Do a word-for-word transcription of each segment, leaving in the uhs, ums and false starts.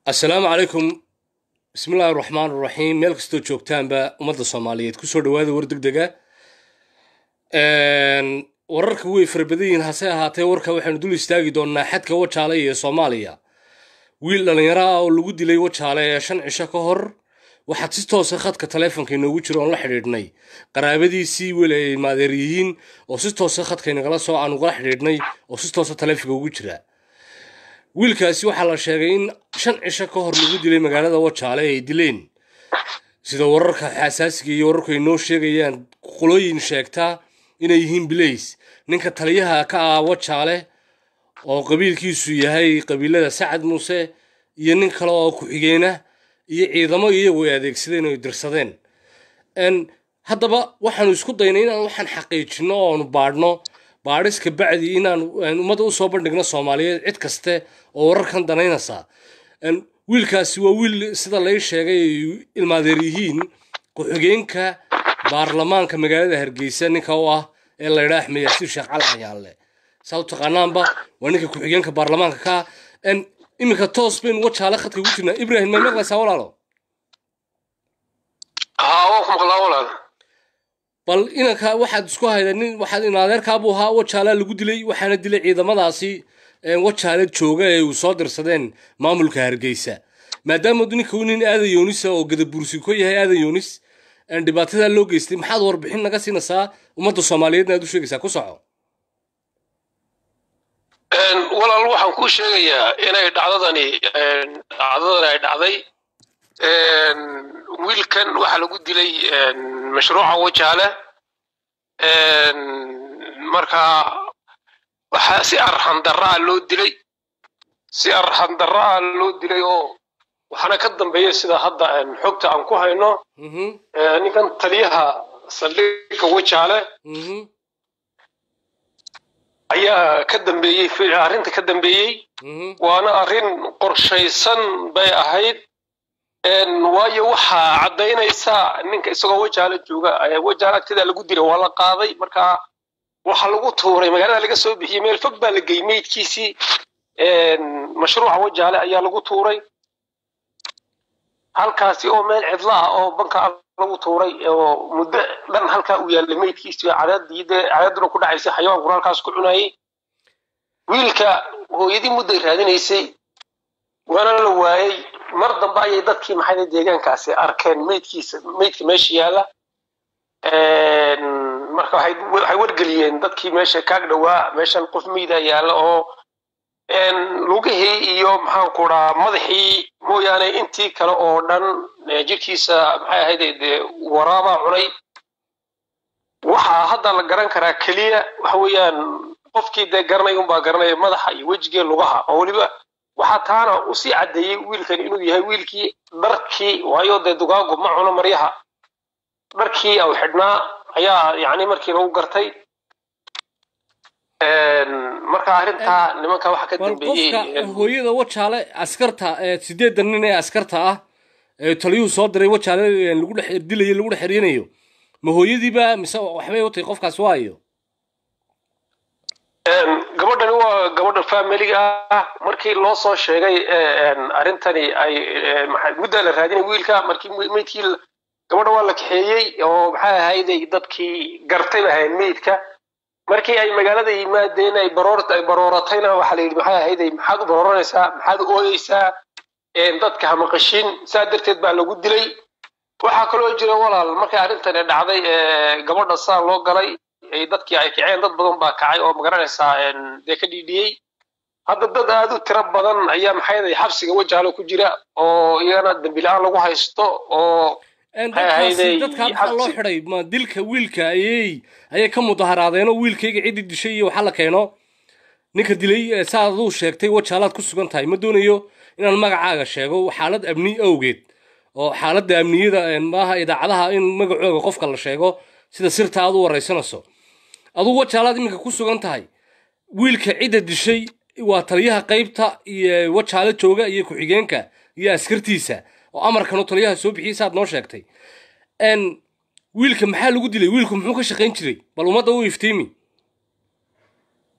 السلام عليكم. بسم الله الرحمن الرحيم. meel kastoo joogtaanba ummadda Soomaaliyeed ku soo dhawaada war degdega een wararka way farbadeen hase ahaatee warka waxaan dul istaagi doonaa xadka Wajaale ee Soomaaliya. wiil dhalinyaro ah oo lagu dilay Wajaale shan cisho ka hor waxaa si toos ah khadka taleefanka inoogu jiro oo la xiriirnay qaraabadiisii wiilay maadeeriyiin oo si toos ah khadka inagala soo aan uga xiriirnay oo si toos ah taleefanka ugu jira. wiilkaasi waxaa la sheegay in shan cisho ka hor lagu dilay magaalada Wajaale ay dileen sida wararka xasaasiga iyo wararku ay noo sheegayaan qolooyin sheegta inay yihiin bileys ninka taliyaha ka ah Wajaale oo qabiilkiisu yahay qabiilada Sacad Muuse iyo nin kale oo ku xigeena iyo ciidamo iyagu adeegsadeen oo dirsadeen en haddaba waxaanu isku daynay inaan waxaan xaqiijino oo aanu baadhno baadhis ka bacdi inaan ummadda u soo bandhigno Soomaaliyeed cid kaste oo wararkan danaynaysa en wiilkaasi waa wiil sida la sheegay ilmaadeeriyiin ku xigeenka baarlamaanka magaalada Hargeysa ninka oo ah ee la yiraahdo Axmed Yaasiin Sheekh Cali Ayaale sababta qanaanba waa ninka ku xigeenka baarlamaanka ka en imika toos been Wajaale khadka ugu jirna Ibrahim ma maqlaysaa walaalo haa waa maqlaa walaal bal inaka waxaad isku haydanin waxaad in adeerkaabu ahaa Wajaale lagu dilay waxaana dilay ciidamadaasi ee Wajaale jooga ee uu soo dirsadeen maamulka Hargeysa maadaama ninka uu nin aadan Yoonis oo gadabursi ku yahay aadan Yoonis aan dhibaatada loo geystay maxaad warbixin naga siinaysaa ummadda Soomaaliyeed aad u sheegaysaa ku soco een walaal waxaan ku sheegayaa inay dhacdadani een dhacdadani ay dhacday een wiilkan waxa lagu dilay een mashruuca Wajaale een marka waxa si arxan daraa loo dilay si arxan daraa loo dilay oo waxana ka dambeeyay sida hadda een xogta aan ku hayno mhm ee ninkan taliyaha saldhigga Wajaale mhm ayaa ka dambeeyay arrinta ka dambeeyay mhm waana arrin qorshaysan bay ahayd een waayo waxa cadeynaysa ninka isagoo Wajaale jooga ay Wajaale agtida lagu dilay waa la qaaday marka waxa lagu tuuray magaalada laga soo bixiyay meel fog baa la geeyay meydkiisii een mashruuca Wajaale ayaa lagu tuuray halkaasi oo meel cidla ah oo banka lagu tuuray oo muddo dhan halka uu yaalay meydkiisii cadaadida cadaaduna ku dhacaysay xayawaan quraalkaas ku cunayay wiilka hooyadii muddo raadinaysay waana la waayay mar dambe ayay dadkii maxay deegaankaasi arkeen meydkiisa meydka meesha yaala een marka waxay waxay wargeliyeen dadkii meesha kaag dhawaa meeshan qof meeyda yaala oo een lugihii iyo maxaan ku raa madaxii mooyaane intii kale oo dhan jirkiisa maxay ahayd waraaba cunay waxa hadda la garan karaa kaliya waxa weeyaan qofkii de garanay un baa garanay madaxa iyo wajiga lugaha oo waliba waxa taana u sii cadeeyay wiilkan inuu yahay wiilkii dharkii waayo de dugaagu ma cuno maryaha dharkii oo xidhnaa ayaa yaani markii lagu gartay een marka arinta nimanka waxa ka dambeeyay hooyada Wajaale askarta ee sideed nin ee askarta ah ee taliyuhu soo diray Wajaale lagu dhex dilay lagu dhex xirinayo ma hooyadiiba mise waxbay u tahay qofkaas waayo een gabadhan waa gabadha family-ga ah markii loo soo sheegay een arintani ay maxay muddo la raadinay wiilka markii meydkii gabadha waa la kaxeeyay oo maxay ahayd dadkii gartay ahayn meydka markii ay magaalada yimaadeen ay baroorta ay barooratayna waxa la yiri maxay ahayd maxaad u barooranaysaa maxaad u ooyeysaa een dadka hama qashin saa darteed baa lagu dilay waxa kale oo jira walaal markii arintani dhacday ee gabadha saa loo galay ay dadkii ay kaceen dad badan baa kacay oo magaranaysaa een de ka dhidhiyay hadda dad aad u tiro badan ayaa maxay ahayd xabsiga Wajaale ku jira oo iyana dambi la'aan lagu haysto oo dadka dadka loo xiray ma dilka wiilka ayay ayay ka mudaharaadeen oo wiilkayga cid dishay iyo waxa la keeno ninka dilay saad uu sheegtay Wajaalaad ku sugan tahay ma doonayo inaan magacaaga sheego xaalad amni awgeed oo xaaladda amniyada maaha idaacadaha in magacooga qofka la sheego sida sirta aad u wareysanayso aduu Wajaalaad iminka ku sugan tahay wiilka cid dishay waa taliyaha qaybta iyo Wajaale jooga iyo ku xigeenka iyo askartiisa oo amarkan oo taliyaha soo bixiyay saad noo sheegtay en wiilka maxaa lagu dilay wiilku muxuu ka shaqeyn jiray bal umada uu iftiimi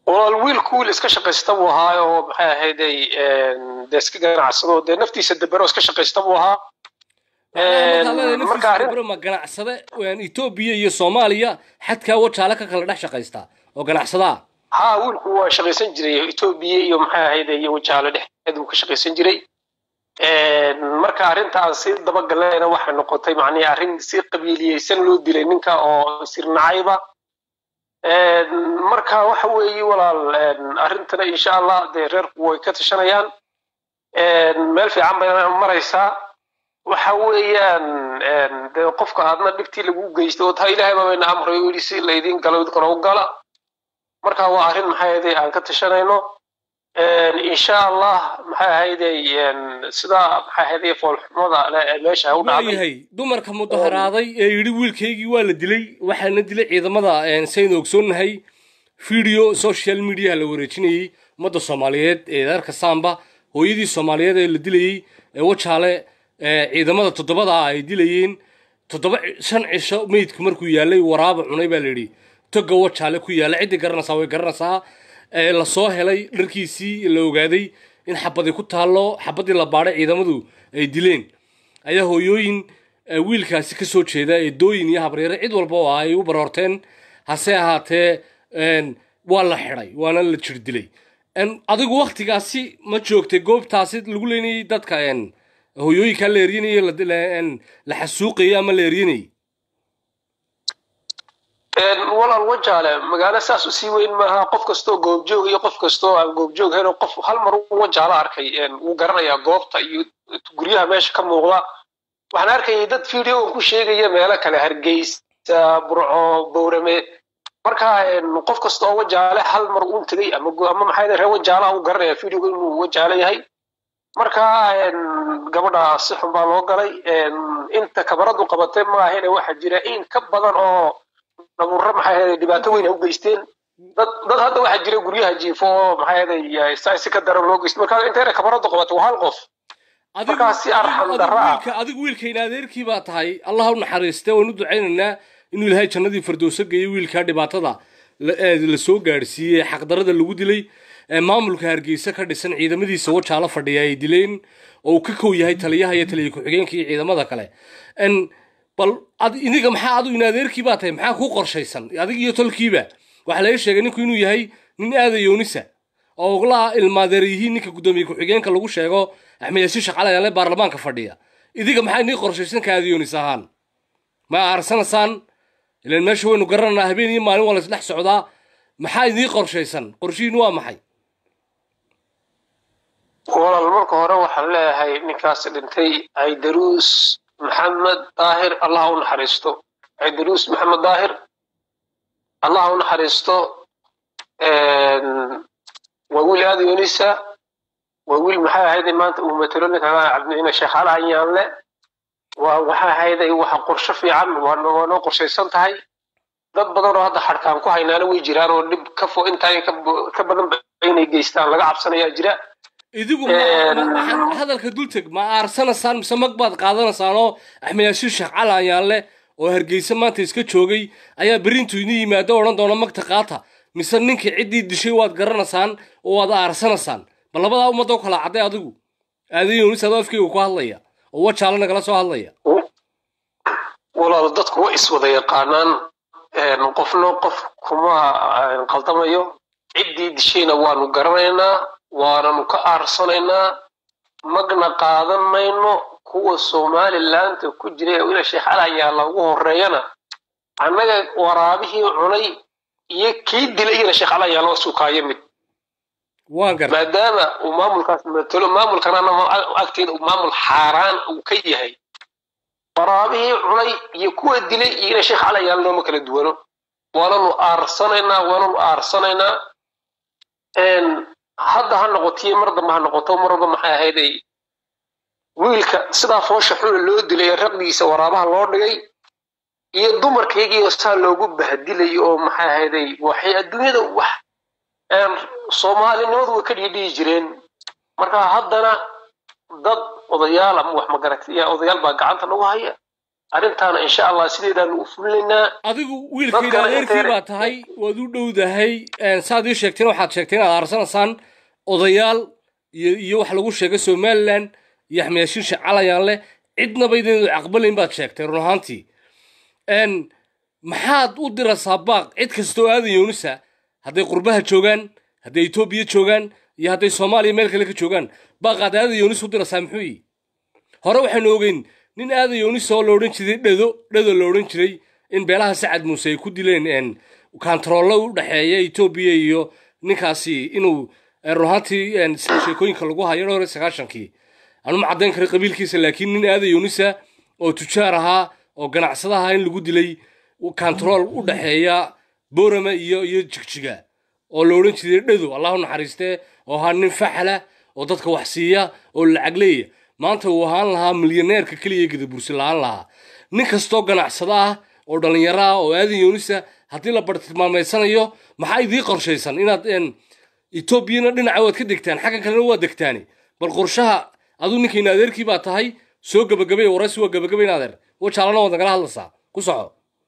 والويل كول إسكا شقيستبوها ومحا هيدي ديسك جناعسدو دي نفتيسا دبرو إسكا شقيستبوها marka arrin ma ganacsade waan Itoobiya iyo Soomaaliya xadka wajaale ka kala dhex shaqeysta oo ganacsada ha wiilku waa shaqeysan jiray Itoobiya iyo maxaa ahayd iyo wajaale dhex uu ka shaqeysan jiray ee marka arrintaas si daba galayna waxa noqotay macnii arrin si qabiiliyeysan loo dilay ninka oo sirnacayba ee marka waxa weeye walaal arrintana insha Allah de reerku way ka tashanayaan ee meel fiican bay maraysaa waxa weeyaan de qofka aadna dhibtii lagu geysto taa Ilaahay baa ina amray oo si leedin galowd karo gala marka waa arrin maxay aan ka tashanayno een insha Allah maxay sida maxay foolxumada meesha u dhacday dumarka mudaharaaday ee yiri wiilkaygii waa la dilay waxaana dilay ciidamada een sayn ogsoonahay video social media la wareejinayay umada Soomaaliyeed ee darka Samba hooyadii Soomaaliyeed ee la dilay ee wajaale ciidamada toddobada ay dilayeen toddoba shan cisho meedku markuu yaalay waraab cunay baa leeyahay toga wajaale ku yaala cid garanaysa way garanaysaa ee la soo helay dharkiisii la ogaaday in xabadii ku taalo xabadii la baaray ciidamadu ay dileen ayaa hooyooyin wiilkaasi ka soo jeeda ee dooyin iyo habreere cid walba oo ay u baroorteen hase ahaatee een waa la xiray waana la jir dilay en adigu waqtigaasi ma joogtay goobtaasi lagu leenayay dadka een hooyooyinka la eerinay la xasuuqay ama la eerinay een walaal wajaale magaalo saas u sii weyn maaha qof kasto goob joog iyo qof kasto aan goob joog helo qof hal mar uu wajaale arkay een uu garanayaa goobta iyo guryaha meesha ka muuqda waxaan arkay dad video ku sheegaya meelo kale Hargeysa Burco Boorame marka een qof kasto wajaale hal mar uu tagay ama ama maxay reer wajaale uu garanayaa video inuu wajaale yahay marka een gabadha si xun baa loo galay een inta kabaradu qabatay ma ahayn waxa jira in ka badan oo naburra maxay dhibaato weyn u geysteen dad dad hadda waxa jira guryaha jiifo maxay saasi ka daran loo geystay marka inta kabaradu qabatay hal qof adiga si arxam darra adiga wiilka inaadeerkii baa tahay Allah u naxariisto oo u duceynaa inuu Ilaahay jannadii firdawsa geeyo wiilka dhibaatada la soo gaarsiiyay xaq darrada lagu dilay maamulka Hargeysa ka dhisan ciidamadiisa wajaale fadhiya ay dileen oo ka koow yahay taliyaha iyo taliye ku xigeenka iyo ciidamada kale en bal ad iniga maxaa adu inaadeerkii baa tahay maxaa ku qorshaysan adiga iyo tolkiiba waxa la sheegay ninku inuu yahay nin aad yoonisa oo ogla ilmaadeerihi ninka gudoomiye ku xigeenka lagu sheego Axmed Yaasiin shaqaalaha baarlamaanka fadhiya idiga maxaa ni qorshaysan ka aad yoonisa ahaan ma arsanasaan ilaa meesha waynu garanaa habeen iyo maalin wala isdhex socdaa maxaa idin qorshaysan qorshiin waa maxay walaal marka hore waxaan leeyahay ninkaas dhintay Aydaruus محمد طاهر الله نحرسته عيدروس محمد طاهر الله نحرسته وأقول هذه يونسا وأقول محا هذه ما أنت ومثلونك عبد العزيز الشيخ على عيان لا وحا هذا وحا قرش في عم وأنا قرش يسنتهاي ضد بدر هذا حركان كو هينا لو جيران ولب كفو انت كبدن بين جيستان laga cabsanaya jira idigu hadalka dultag ma arsanasaan mise magbaad qaadanaysaan oo Axmed Yaasiin Sheekh Cali ayaan leh oo Hargeysa maanta iska joogay ayaa berintu inii yimaado oran doona magta qaata mise ninka cidii dishay waad garanaysaan oo waad arsanasaan bal labada umada kala caday adigu aadayo nin sadafkiigu ku hadlaya oo wajaale nagala soo hadlaya walaal dadku way iswada yaqaanaan een qofno qof kuma qaldamayo cidii dishayna waanu garanaynaa waanu ka arsanaynaa magna qaadan mayno kuwa Soomaaliland ku jiray oo ila Sheekh Cali ayaa lagu horeeyana annaga waraabihii cunay iyo kii dilay ila Sheekh Cali ayaa loo suuqaayay mid waan gar maadaama uu maamulkaas matalo maamulkana agteeda uu maamul xaaraan uu ka yahay waraabihii cunay iyo kuwa dilay ila Sheekh Cali ayaa loo kala duwano waanu arsanaynaa waanu arsanaynaa een hadda ha noqotay mar dambe ha noqoto marba maxay ahaydey wiilka sida foosha xul loo dilay raqdiisa waraabaha loo dhigay iyo dumarkeegii oo saa loogu bahdilay oo maxay ahaydey waxay adduunyada wax een Soomaalinimadu way ka dhigi jireen marka haddana dad odayaal ama wax ma garatay odayaal baa gacanta lagu haya arrintaana insha allah sideedaan u fulinaynaa adigu wiilkayga adeerkii baa tahay waad u dhowdahay saad ii sheegteen waxaad sheegteen inaad aarsanaysaan odayaal iyo iyo wax lagu sheegay somaliland iyo axmed shiishe calayaan leh cidnaba idin aqbalayn baad sheegtay run ahaantii n maxaad u diraysaa baaq cid kastoo aadan yoonisa hadday qurbaha joogaan hadday etoobiya joogaan iyo hadday soomaaliya meel kale ka joogaan baaqaad aadan yoonis u diraysaa muxuu yihi hore waxaynu ogeyn nin aadan yoonis oo la odhan jiray dhado dhado la odhan jiray in beelaha sacad muuse ay ku dileen kantaroollo u dhexeeya etoobiya iyo ninkaasi inuu run ahaantii sheekooyinka lagu hayo dhowr iyo sagaashankii anuma caddayn kara qabiilkiisa laakiin nin aadan yoonisa oo tujaar ahaa oo ganacsada ahaa in lagu dilay kantarool u dhexeeya boorama iyo iyo jigjiga oo la odhan jiray dhado allahu naxariistee oo ahaa nin faxala oo dadka wax siiya oo lacag leeya maanta uu ahaan lahaa milyaneerka keliya gadabursi la-aan lahaa nin kastoo ganacsada ah oo dhallinyaro ah oo aadan yoonisa haddii la bartilmaameysanayo maxaa idii qorshaysan inaad etoobiyana dhinaca waad ka degtaan xaggan kalena waad degtaani bal qorshaha aduu ninkayna adeerkii baa tahay soo gabagabay waraysi waa gabagabayn adeer wajaalana waad nagala hadlaysaa ku soco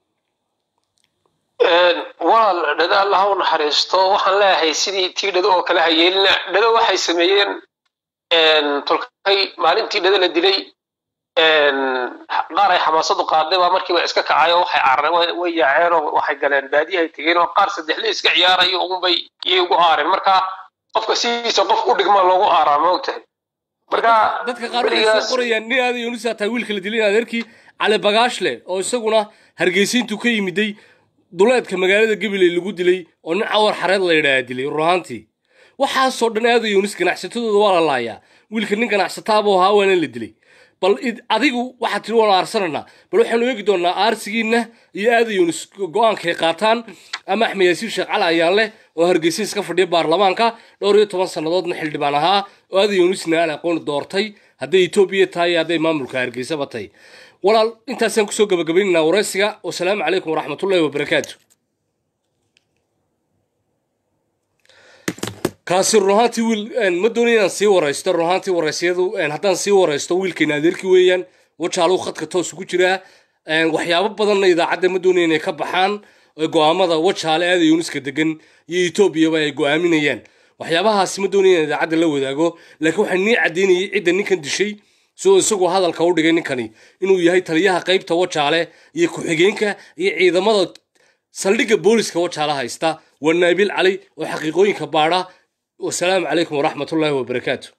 walaal dhado allah u naxariisto waxaan leeyahay sidii tii dhado oo kale hayeelina dhado waxay sameeyeen tolkay maalintii dhado la dilay qaar ay xamaasadu qaaday baa markiiba iska kacay oo waxay carareen way yaaceen oo waxay galeen baadiyahay tegeen oo qaar saddexle iska ciyaarayo ugunbay iyay ugu aareen marka qofka sidiisa qof u dhigma loogu aaraa maogtahay marka dadka qaar waxay soo qorayaan nin aadan yoonisa taa wiilka la dilay adeerkii cali bagaashle oo isaguna hargeysiintu ka yimiday duleedka magaalada gabiley lagu dilay oo nin cawar xareed la yidhaha dilay run ahaantii waxaasoo dhan aadan yoonis ganacsatadooda waa la laayaa wiilka nin ganacsataabuu ahaa waana la dilay bal adigu waxaad tiri waan aarsananaa bal waxaanu eegi doonaa aarsigiinna iyo aadan yoonis go-aankay qaataan ama axmed yaasiin sheekh cali ayaan leh oo hargeysa iska fadhiya baarlamaanka dhowr iyo toban sannadoodna xildhibaan ahaa oo aadan yoonisna aan aqoon doortay hadday etoobiya tahay iyo hadday maamulka hargeysaba tahay walaal intaasaan kusoo gabagabaynaynaa waraysiga wasalaamu calaykum waraxmatullaahi wabarakaatu kaasi run ahaantii wiil ma doonay inaan sii waraysto run ahaantii waraysiyadu haddaan sii waraysto wiilkayna adeerkii weeyaan wajaaluu khadka toos ugu jiraa waxyaabo badanna idaacadda ma doonay inay ka baxaan go-aamada wajaale aadan yooniska degan iyo etoobiyaba ay go-aaminayaan waxyaabahaasi ma doonay inaan idaacadda la wadaago laakiin waxaan nii caddaynayay cidda ninkan dishay sidoo isagoo hadalka u dhigay ninkani inuu yahay taliyaha qaybta wajaale iyo ku-xigeenka iyo ciidamada saldhigga booliska wajaale haysta waa naabil cali oo xaqiiqooyinka baadha wasalaamu calaykum waraxmatullaahi wabarakaatu